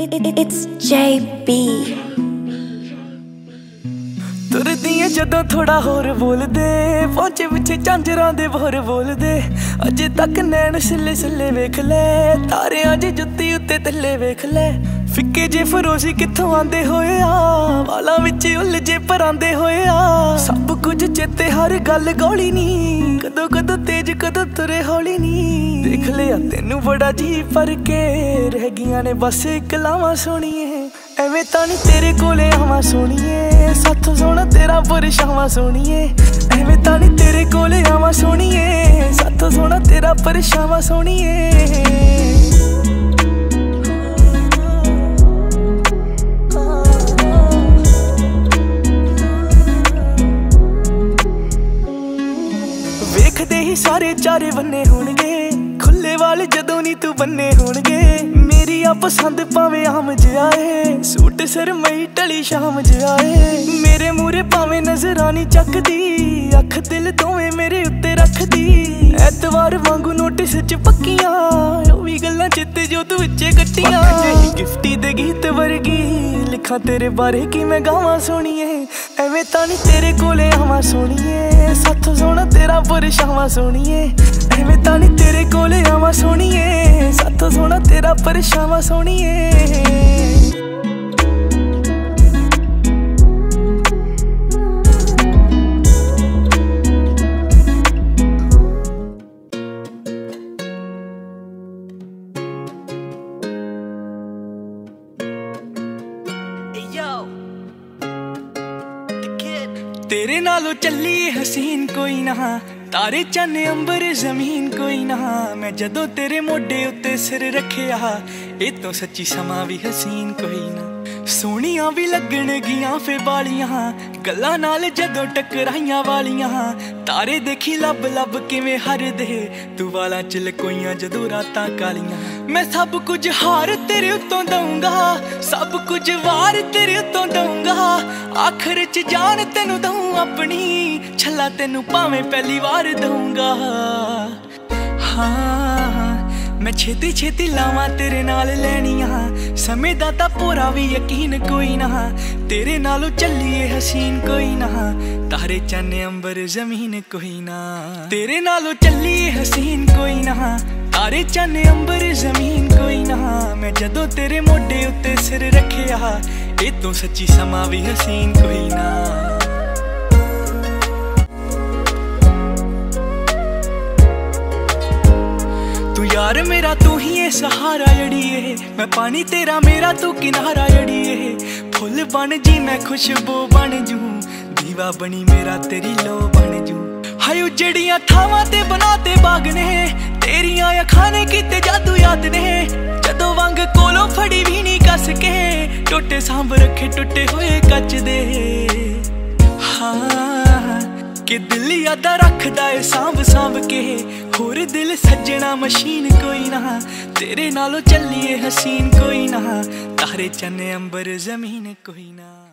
It's JB। तुरदी जदों थोड़ा होर बोल दे, पहुंचे पिछे झांजरां दे बोर बोल दे। अजे तक नैन सिले सिले वेख ले, तारे अज जुत्ती उत्ते थल्ले वेख ले। फिक्के जे फरोजी कित्थों आंदे होए आ, वालां विच उलझे परांदे होए आ। सब कुछ चेते हर गल गौली नी, कदों कदों तेज कदों तुरे हौली नी। देख लिया तेनू बड़ा जी फरके, रह गियां ने बस कलावां सोहणीए। एवें तां नी तेरे कोले आवां सोहणीए, साथों सोहना तेरा परछावां सोहणीए। एवें तां नी तेरे कोले आवां सोहणीए, साथों सोहना तेरा परछावां सोहणीए। वेखदे ही सारे चारे बन्ने होणगे, खुले वाल जदों नी तू बन्ने होणगे। मेरी आ पसंद भावें आम जिहा ऐ, सूट सरमई ढली शाम जिहा ऐ। मेरे मूहरे भावें नजरां नी चकदी, अख दिल दोवें मेरे उत्ते रखदी। ऐतवार वांगू नोटिस च पक्कियां, ओह वी गल्लां चित्ते जो तू विच्चे कट्टियां। गिफ्टी दे गीत वर्गी लिखां तेरे बारे कि मैं गावां सोहणीए। एवें तां नी तेरे कोले आवां सोहणीए, साथों सोहना तेरा परछावां सोहणीए। एवें तां नी तेरे कोले आवां सोहणीए, साथों सोहना तेरा परछावां सोहणीए। तेरे नालों चली हसीन कोई ना, तारे चन्ने अंबर जमीन कोई ना। मैं जदों तेरे मोढे उत्ते सिर रखिया, ए तो सच्ची समा भी हसीन कोई ना। सोहणियां भी लगण गियां फे बालियां, गल्लां नाल जदों टकराइयां वालियां। तारे देखी लब लब किवें हरदे, तू वालां च लकोइयां जदों रातां कालियां। मैं सब कुछ हार तेरे उत्तों दूंगा, सब कुछ वार तेरे उत्तों दूंगा। आखिर च जान तेनू दूं अपनी, छल्ला तेनू भावें पहली बार दूंगा। हाँ मैं छेती छेती लावां तेरे नाल लैनियां, समय दा तां पूरा भी यकीन कोई ना। तेरे नालों चलिए हसीन कोई ना, तारे चन्ने अंबर जमीन कोई ना। तेरे नालों चलिए हसीन कोई ना, तारे चन्ने अंबर जमीन कोई ना। मैं जदों तेरे मोढे उत्ते सिर रखिया, ए तो सच्ची समा भी हसीन कोई ना। तू यार मेरा तू ही है सहारा जड़िए, मैं पानी तेरा मेरा तू किनारा जड़िए। फुल बन जी मैं खुशबू बन जू, दीवा बनी मेरा तेरी लो बन जू। हाय उजड़ियां थावां ते बनाते बाग ने, तेरियां अखां ने कीते जादू याद ने। जदों वंग कोलों फड़ी भी नहीं कस के, टोटे सांभ रखे टुटे हुए कच दे। हाँ कि दिल यादा रखदा है सांभ सांभ के, होर दिल सज्जना मशीन कोई ना। तेरे नालों चलिए हसीन कोई ना, तारे चन्ने अंबर जमीन कोई ना।